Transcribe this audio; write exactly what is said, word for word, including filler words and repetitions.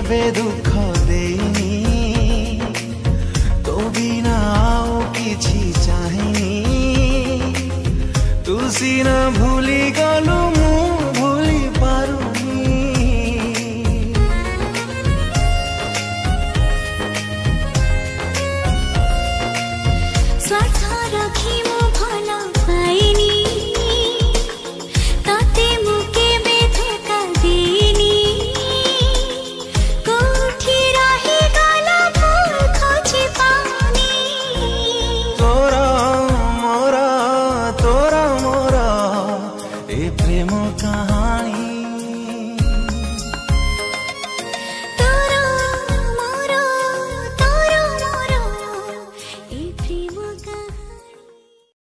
केबे दुख देनी तो बिना आओ किछि चाहेनी तू सीना भूली गलु मु भूली पारुनी स्वार्थ रखी मु भला पाइनी ताते मु केबे धोखा देनी कोठी रही गला भूल खोजी पानी तोरा मोरा तोरा मोरा ए प्रेम कहानी